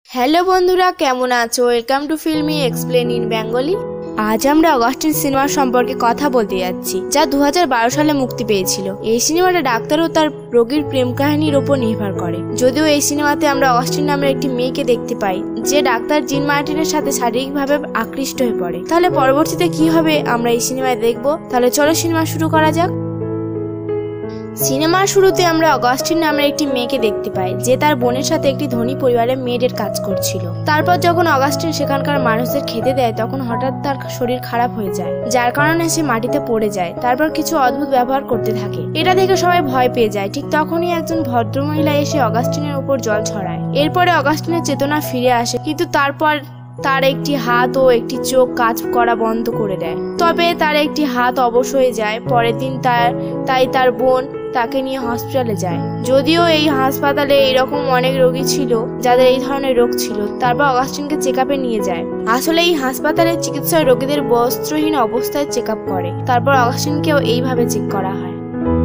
Hello বন্ধুরা, কেমন আছো? Welcome to filmy explain in Bengali. আজ আমরা অগাস্টিন সিনেমার সম্পর্কে কথা বলতে যাচ্ছি, যা 2012 সালে মুক্তি পেয়েছিল। এই সিনেমাটা ডাক্তার ও তার রোগীর প্রেম কাহিনীর উপর নির্ভর করে। যদিও এই সিনেমাতে আমরা অগাস্টিন নামের একটি মেয়েকে দেখতে পাই, যে ডাক্তার জিন মার্টিনের সাথে শারীরিকভাবে আকৃষ্ট হয়ে পড়ে। তাহলে পরবর্তীতে কি হবে আমরা এই সিনেমায় দেখবো। তাহলে চলো সিনেমা শুরু করা যাক। সিনেমার শুরুতে আমরা অগাস্টিন নামের একটি মেয়েকে দেখতে পাই, যে তার বোনের সাথে একটি ধনী পরিবারের মেয়েদের কাজ করছিল। তারপর যখন অগাস্টিন সেখানকার মানুষদের খেতে দেয়, তখন হঠাৎ তার শরীর খারাপ হয়ে যায়, যার কারণে সে মাটিতে পড়ে যায়। তারপর কিছু অদ্ভুত ব্যবহার করতে থাকে। এটা দেখে সবাই ভয় পেয়ে যায়। ঠিক তখনই একজন ভদ্রমহিলা এসে অগাস্টিনের উপর জল ছড়ায়। এরপরে অগাস্টিনের চেতনা ফিরে আসে, কিন্তু তারপর তার একটি হাত ও একটি চোখ কাজ করা বন্ধ করে দেয়। তবে তার একটি হাত অবশ হয়ে যায়। পরের দিন তাই তার বোন তাকে নিয়ে হসপিটালে যায়। যদিও এই হাসপাতালে এইরকম অনেক রোগী ছিল যাদের এই ধরনের রোগ ছিল। তারপর অগাস্টিনকে চেক আপে নিয়ে যায়। আসলে এই হাসপাতালের চিকিৎসক রোগীদের বস্ত্রহীন অবস্থায় চেক আপ করে। তারপর অগাস্টিনকেও এইভাবে চেক করা হয়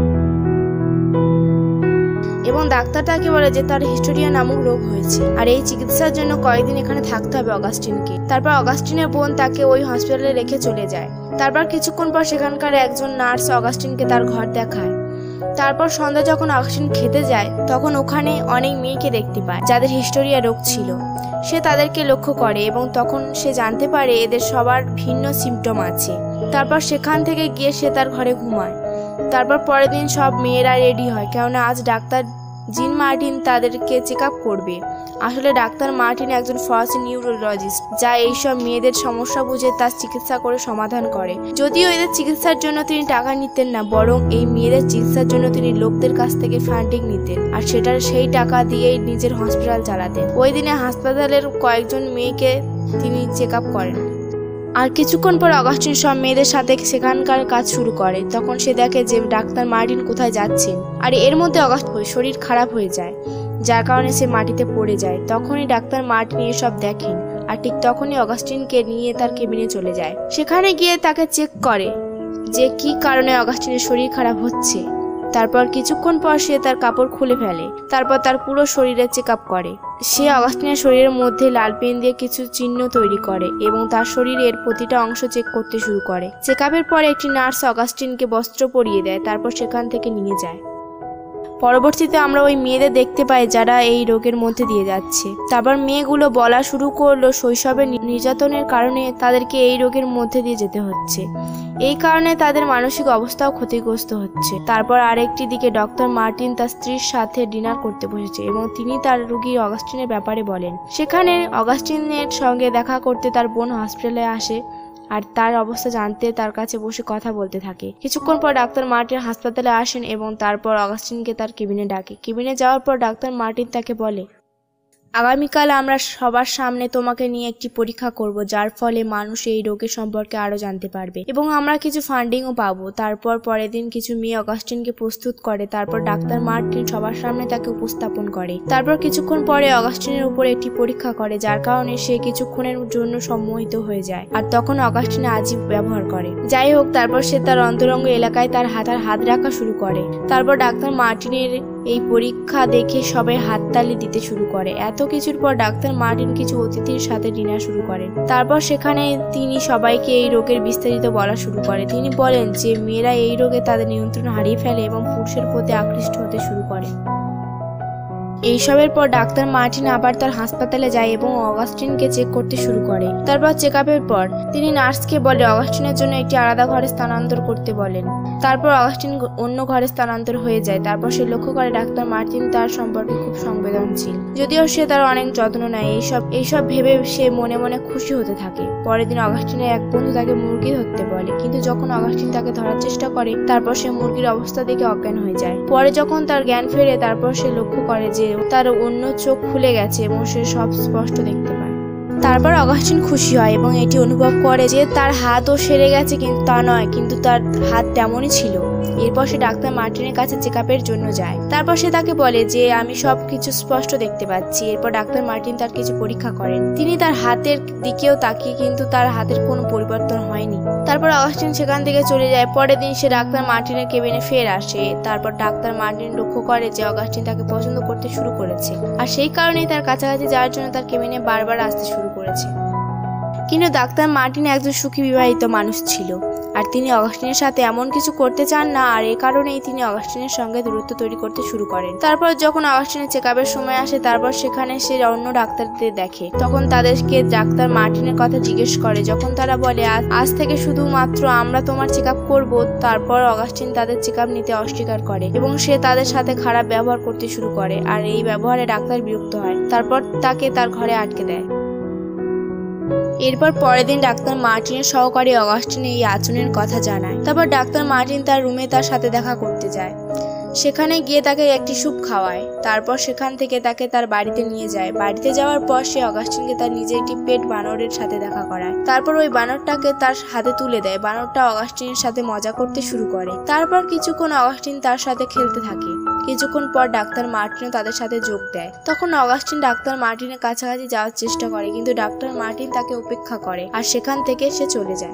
এবং ডাক্তার তাকে বলে যে তার হিস্টোরিয়া নামক রোগ হয়েছে, আর এই চিকিৎসার জন্য কয়েকদিন এখানে থাকতে হবে অগাস্টিনকে। তারপর অগাস্টিনের বোন তাকে ওই হসপিটালে রেখে চলে যায়। তারপর কিছুক্ষণ পর সেখানকার একজন নার্স অগাস্টিনকে তার ঘর দেখায়। তারপর সন্ধ্যা যখন অগাস্টিন খেতে যায়, তখন ওখানে অনেক মেয়েকে দেখতে পায় যাদের হিস্টোরিয়া রোগ ছিল। সে তাদেরকে লক্ষ্য করে এবং তখন সে জানতে পারে এদের সবার ভিন্ন সিমটম আছে। তারপর সেখান থেকে গিয়ে সে তার ঘরে ঘুমায়। তারপর পরের দিন সব মেয়েরা রেডি হয়, কেননা আজ ডাক্তার জিন মার্টিন তাদেরকে চেক আপ করবে। আসলে ডাক্তার মার্টিন একজন ফরাসি নিউরোলজিস্ট, যা এইসব মেয়েদের সমস্যা বুঝে তার চিকিৎসা করে সমাধান করে। যদিও এদের চিকিৎসার জন্য তিনি টাকা নিতেন না, বরং এই মেয়েদের চিকিৎসার জন্য তিনি লোকদের কাছ থেকে ফান্ডিং নিতেন, আর সেই টাকা দিয়েই নিজের হসপিটাল চালাতেন। ওই দিনে হাসপাতালের কয়েকজন মেয়েকে তিনি চেক আপ করেন। আর কিছুক্ষণ পর অগাস্টিন সব মেয়েদের সাথে সেখানকার কাজ শুরু করে। তখন সে দেখে যে ডাক্তার মার্টিন কোথায় যাচ্ছেন, আর এর মধ্যে অগাস্টিন শরীর খারাপ হয়ে যায়, যার কারণে সে মাটিতে পড়ে যায়। তখনই ডাক্তার মার্টিন এসব দেখেন, আর ঠিক তখনই অগাস্টিনকে নিয়ে তার কেবিনে চলে যায়। সেখানে গিয়ে তাকে চেক করে যে কি কারণে অগাস্টিনের শরীর খারাপ হচ্ছে। তারপর কিছুক্ষণ পর সে তার কাপড় খুলে ফেলে। তারপর তার পুরো শরীরে চেক আপ করে। সে অগাস্টিনের শরীরের মধ্যে লাল পেন দিয়ে কিছু চিহ্ন তৈরি করে এবং তার শরীরের প্রতিটা অংশ চেক করতে শুরু করে। চেক আপের পরে একটি নার্স অগাস্টিনকে বস্ত্র পরিয়ে দেয়, তারপর সেখান থেকে নিয়ে যায়। পরবর্তীতে আমরা ওই মেয়েদের দেখতে পাই যারা এই রোগের মধ্যে দিয়ে যাচ্ছে। তারপর মেয়েগুলো বলা শুরু করলো শৈশবের নির্যাতনের কারণে তাদেরকে এই রোগের মধ্যে দিয়ে যেতে হচ্ছে। এই কারণে তাদের মানসিক অবস্থাও ক্ষতিগ্রস্ত হচ্ছে। তারপর আরেকটি দিকে ডক্টর মার্টিন তার স্ত্রীর সাথে ডিনার করতে বসেছে এবং তিনি তার রোগী অগাস্টিনের ব্যাপারে বলেন। সেখানে অগাস্টিনের সঙ্গে দেখা করতে তার বোন হসপিটালে আসে, আর তার অবস্থা জানতে তার কাছে বসে কথা বলতে থাকে। কিছুক্ষণ পর ডাক্তার মার্টিন হাসপাতালে আসেন এবং তারপর অগাস্টিনকে তার কেবিনে ডাকে। কেবিনে যাওয়ার পর ডাক্তার মার্টিন তাকে বলে, আগামীকাল আমরা সবার সামনে তোমাকে নিয়ে একটি পরীক্ষা করব, যার ফলে মানুষ এই রোগের সম্পর্কে আরো জানতে পারবে এবং আমরা কিছু ফান্ডিংও পাবো। তারপর পরের দিন কিছু মেয়ে অগাস্টিনকে প্রস্তুত করে। তারপর ডাক্তার মার্টিন সবার সামনে তাকে উপস্থাপন করে। তারপর কিছুক্ষণ পরে অগাস্টিনের উপর একটি পরীক্ষা করে, যার কারণে সে কিছুক্ষণের জন্য সম্মোহিত হয়ে যায়, আর তখন অগাস্টিন আজীব ব্যবহার করে। যাই হোক, তারপর সে তার অন্তরঙ্গ এলাকায় তার হাত রাখা শুরু করে। তারপর ডাক্তার মার্টিনের এই পরীক্ষা দেখে সবাই হাততালি দিতে শুরু করে। এত কিছুর পর ডাক্তার মার্টিন কিছু অতিথির সাথে ডিনার শুরু করেন। তারপর সেখানে তিনি সবাইকে এই রোগের বিস্তারিত বলা শুরু করে। তিনি বলেন যে মেয়েরা এই রোগে তাদের নিয়ন্ত্রণ হারিয়ে ফেলে এবং পুরুষের প্রতি আকৃষ্ট হতে শুরু করে। এইসবের পর ডাক্তার মার্টিন আবার তার হাসপাতালে যায় এবং অগাস্টিনকে চেক করতে শুরু করে। তারপর চেক আপের পর তিনি নার্সকে বলে অগাস্টিনের জন্য একটি আলাদা ঘরে স্থানান্তর করতে বলেন। তারপর অগাস্টিন অন্য ঘরে স্থানান্তর হয়ে যায়। তারপর সে লক্ষ্য করে ডাক্তার মার্টিন তার সম্পর্কে খুব সংবেদনশীল, যদিও সে তার অনেক যত্ন নেয়। এইসব ভেবে সে মনে মনে খুশি হতে থাকে। পরের দিন অগাস্টিনের এক বন্ধু তাকে মুরগি ধরতে বলে, কিন্তু যখন অগাস্টিন তাকে ধরার চেষ্টা করে, তারপর সে মুরগির অবস্থা দেখে অজ্ঞান হয়ে যায়। পরে যখন তার জ্ঞান ফেরে, তারপর সে লক্ষ্য করে যে তার অন্য চোখ খুলে গেছে এবং সে সব স্পষ্ট দেখতে পায়। তারপর অগাস্টিন খুশি হয় এবং এটি অনুভব করে যে তার হাতও সেরে গেছে, কিন্তু তা নয়, কিন্তু তার হাত তেমনই ছিল। এরপর সে ডাক্তার মার্টিনের কাছে চেকআপের জন্য যায়। তারপর সে তাকে বলে যে আমি সবকিছু স্পষ্ট দেখতে পাচ্ছি। এরপর ডাক্তার মার্টিন তার কিছু পরীক্ষা করেন। তিনি তার হাতের দিকেও তাকিয়ে, কিন্তু তার হাতের কোনো পরিবর্তন হয়নি। তারপর অগাস্টিন সেখান থেকে চলে যায়। পরের দিন সে ডাক্তার মার্টিনের কেবিনে ফের আসে। তারপর ডাক্তার মার্টিন লক্ষ্য করে যে অগাস্টিন তাকে পছন্দ করতে শুরু করেছে, আর সেই কারণেই তার কাছাকাছি যাওয়ার জন্য তার কেবিনে বারবার আসতে শুরু করেছে। কিন্তু ডাক্তার মার্টিন একজন সুখী বিবাহিত মানুষ ছিল, আর তিনি অগাস্টিনের সাথে এমন কিছু করতে চান না, আর এ কারণেই তিনি অগাস্টিনের সঙ্গে দূরত্ব তৈরি করতে শুরু করেন। তারপর যখন অগাস্টিনের চেকআপের সময় আসে, তারপর সেখানে সে অন্য ডাক্তারদের দেখে। তখন তাদেরকে ডাক্তার মার্টিনের কথা জিজ্ঞেস করে। যখন তারা বলে আজ থেকে শুধুমাত্র আমরা তোমার চেকআপ করব, তারপর অগাস্টিন তাদের চেকআপ নিতে অস্বীকার করে এবং সে তাদের সাথে খারাপ ব্যবহার করতে শুরু করে, আর এই ব্যবহারে ডাক্তার বিরক্ত হয়। তারপর তাকে তার ঘরে আটকে দেয়। এরপর পরের দিন ডাক্তার মার্টিনের সহকারী অগাস্টিন এই আচরণের কথা জানায়। তারপর ডাক্তার মার্টিন তার রুমে তার সাথে দেখা করতে যায়। সেখানে গিয়ে তাকে একটি স্যুপ খাওয়ায়। তারপর সেখান থেকে তাকে তার বাড়িতে নিয়ে যায়। বাড়িতে যাওয়ার পর সে অগাস্টিনকে তার নিজে একটি পেট বানরের সাথে দেখা করায়। তারপর ওই বানরটাকে তার হাতে তুলে দেয়। বানরটা অগাস্টিনের সাথে মজা করতে শুরু করে। তারপর কিছুক্ষণ অগাস্টিন তার সাথে খেলতে থাকে। কিছুক্ষণ পর ডাক্তার মার্টিনও তাদের সাথে যোগ দেয়। তখন অগাস্টিন ডাক্তার মার্টিনের কাছাকাছি যাওয়ার চেষ্টা করে, কিন্তু ডাক্তার মার্টিন তাকে উপেক্ষা করে, আর সেখান থেকে সে চলে যায়।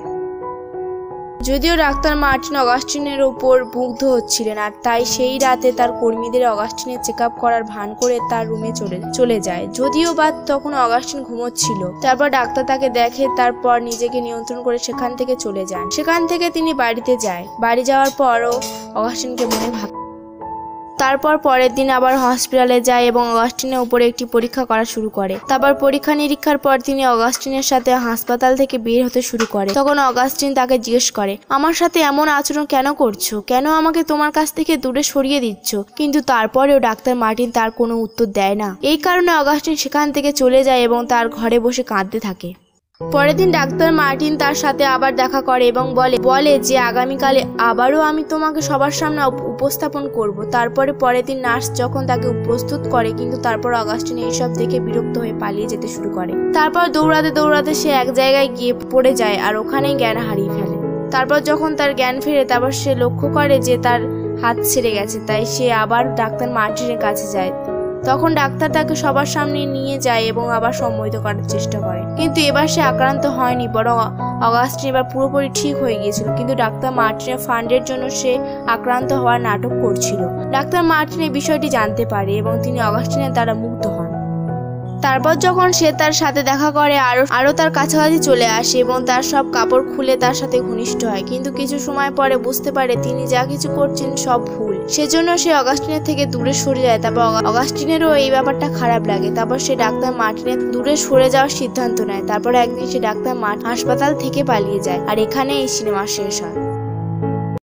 যদিও ডাক্তার মার্টিন অগাস্টিনের উপর মুগ্ধ হচ্ছিলেন, আর তাই সেই রাতে তার কর্মীদের অগাস্টিনের চেকআপ করার ভান করে তার রুমে চলে যায়। যদিও বা তখন অগাস্টিন ঘুমোচ্ছিল। তারপর ডাক্তার তাকে দেখে, তারপর নিজেকে নিয়ন্ত্রণ করে সেখান থেকে চলে যান। সেখান থেকে তিনি বাড়িতে যায়। বাড়ি যাওয়ার পরও অগাস্টিনকে মনে ভাবে। তারপর পরের দিন আবার হসপিটালে যায় এবং অগাস্টিনের উপরে একটি পরীক্ষা করা শুরু করে। তারপর পরীক্ষা নিরীক্ষার পর তিনি অগাস্টিনের সাথে হাসপাতাল থেকে বের হতে শুরু করে। তখন অগাস্টিন তাকে জিজ্ঞেস করে, আমার সাথে এমন আচরণ কেন করছো? কেন আমাকে তোমার কাছ থেকে দূরে সরিয়ে দিচ্ছ? কিন্তু তারপরেও ডাক্তার মার্টিন তার কোনো উত্তর দেয় না। এই কারণে অগাস্টিন সেখান থেকে চলে যায় এবং তার ঘরে বসে কাঁদতে থাকে। পরের দিন ডাক্তার মার্টিন তার সাথে আবার দেখা করে এবং বলে যে আগামীকালে আবারও আমি তোমাকে সবার সামনে উপস্থাপন করব। তারপরে পরের দিন নার্স যখন তাকে প্রস্তুত করে, কিন্তু তারপর অগাস্টিন এইসব দেখে বিরক্ত হয়ে পালিয়ে যেতে শুরু করে। তারপর দৌড়াতে দৌড়াতে সে এক জায়গায় গিয়ে পড়ে যায়, আর ওখানেই জ্ঞান হারিয়ে ফেলে। তারপর যখন তার জ্ঞান ফেরে, তারপর সে লক্ষ্য করে যে তার হাত ছেড়ে গেছে। তাই সে আবার ডাক্তার মার্টিনের কাছে যায়। তখন ডাক্তার তাকে সবার সামনে নিয়ে যায় এবং আবার সম্মোহিত করার চেষ্টা করে, কিন্তু এবার সে আক্রান্ত হয়নি, বরং অগাস্টিন এবার পুরোপুরি ঠিক হয়ে গিয়েছিল। কিন্তু ডাক্তার মার্টিনের ফান্ডের জন্য সে আক্রান্ত হওয়ার নাটক করছিল। ডাক্তার মার্টিন এই বিষয়টি জানতে পারে এবং তিনি অগাস্টিনের দ্বারা মুগ্ধ হন। তারপর যখন সে তার সাথে দেখা করে, আরো তার কাছাকাছি চলে আসে এবং তার সব কাপড় খুলে তার সাথে ঘনিষ্ঠ হয়। কিন্তু কিছু সময় পরে বুঝতে পারে তিনি যা কিছু করছেন সব ভুল। সেজন্য সে অগাস্টিনের থেকে দূরে সরে যায়। তারপর অগাস্টিনেরও এই ব্যাপারটা খারাপ লাগে। তারপর সে ডাক্তার মার্টিনের দূরে সরে যাওয়ার সিদ্ধান্ত নেয়। তারপর একদিন সে ডাক্তার মার্টিন হাসপাতাল থেকে পালিয়ে যায়। আর এখানে এই সিনেমা শেষ হয়।